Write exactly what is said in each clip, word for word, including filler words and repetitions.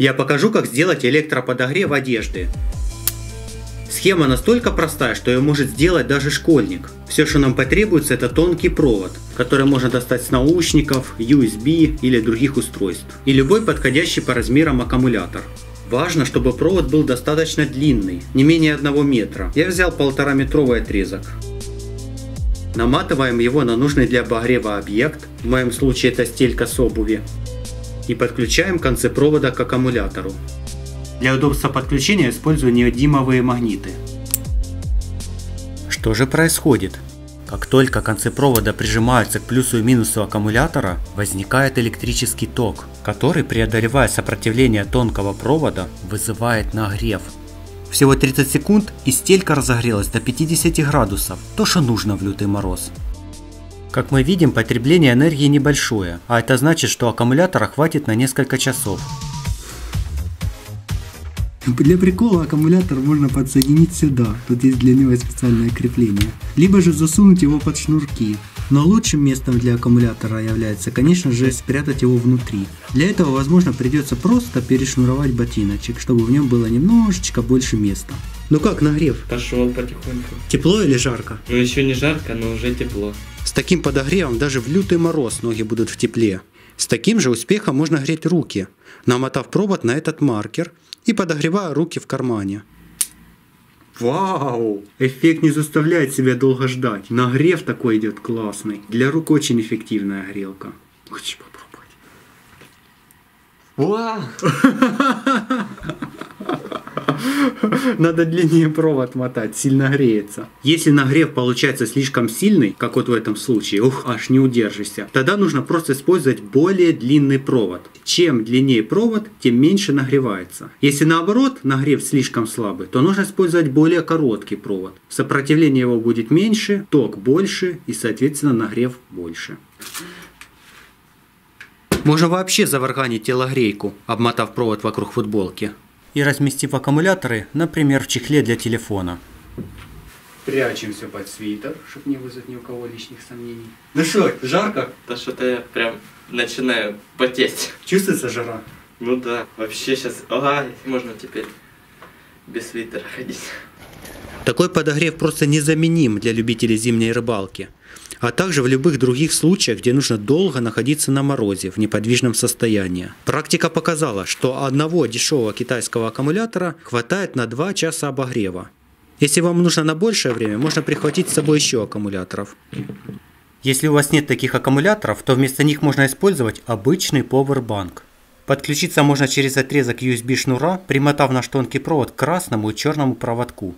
Я покажу, как сделать электроподогрев одежды. Схема настолько простая, что ее может сделать даже школьник. Все, что нам потребуется, это тонкий провод, который можно достать с наушников, ю эс би или других устройств. И любой подходящий по размерам аккумулятор. Важно, чтобы провод был достаточно длинный, не менее одного метра. Я взял полтораметровый отрезок. Наматываем его на нужный для обогрева объект, в моем случае это стелька с обуви, и подключаем концы провода к аккумулятору. Для удобства подключения использую неодимовые магниты. Что же происходит? Как только концы провода прижимаются к плюсу и минусу аккумулятора, возникает электрический ток, который, преодолевая сопротивление тонкого провода, вызывает нагрев. Всего тридцать секунд и стелька разогрелась до пятидесяти градусов, то что нужно в лютый мороз. Как мы видим, потребление энергии небольшое, а это значит, что аккумулятора хватит на несколько часов. Для прикола аккумулятор можно подсоединить сюда, тут есть для него специальное крепление. Либо же засунуть его под шнурки. Но лучшим местом для аккумулятора является, конечно же, спрятать его внутри. Для этого, возможно, придется просто перешнуровать ботиночек, чтобы в нем было немножечко больше места. Ну как нагрев? Пошел потихоньку. Тепло или жарко? Ну еще не жарко, но уже тепло. С таким подогревом даже в лютый мороз ноги будут в тепле. С таким же успехом можно греть руки, намотав провод на этот маркер и подогревая руки в кармане. Вау! Эффект не заставляет себя долго ждать. Нагрев такой идет классный. Для рук очень эффективная грелка. Хочу попробовать. Вау! Надо длиннее провод мотать, сильно греется. Если нагрев получается слишком сильный, как вот в этом случае, ух, аж не удержишься, тогда нужно просто использовать более длинный провод. Чем длиннее провод, тем меньше нагревается. Если наоборот нагрев слишком слабый, то нужно использовать более короткий провод. Сопротивление его будет меньше, ток больше и соответственно нагрев больше. Можно вообще заварганить телогрейку, обмотав провод вокруг футболки. И разместив аккумуляторы, например, в чехле для телефона. Прячем все под свитер, чтобы не вызвать ни у кого лишних сомнений. Ну что, жарко? Да что-то я прям начинаю потеть. Чувствуется жара? Ну да, вообще сейчас, ага, можно теперь без свитера ходить. Такой подогрев просто незаменим для любителей зимней рыбалки, а также в любых других случаях, где нужно долго находиться на морозе в неподвижном состоянии. Практика показала, что одного дешевого китайского аккумулятора хватает на два часа обогрева. Если вам нужно на большее время, можно прихватить с собой еще аккумуляторов. Если у вас нет таких аккумуляторов, то вместо них можно использовать обычный powerbank. Подключиться можно через отрезок ю эс би шнура, примотав наш тонкий провод к красному и черному проводку.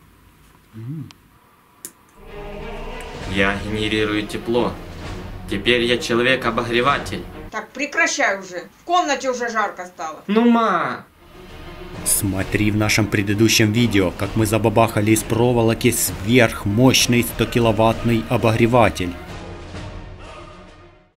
Я генерирую тепло. Теперь я человек-обогреватель. Так, прекращай уже. В комнате уже жарко стало. Ну, ма! Смотри в нашем предыдущем видео, как мы забабахали из проволоки сверхмощный стокиловаттный обогреватель.